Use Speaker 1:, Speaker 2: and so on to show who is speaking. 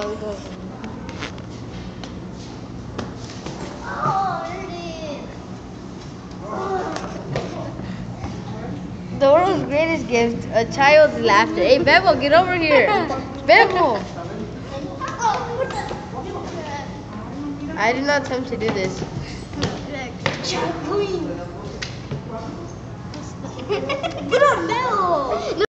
Speaker 1: go. The world's greatest gift, a child's laughter. Hey, Bebo, get over here. Bebo! I did not attempt to do this. Get up, Bill!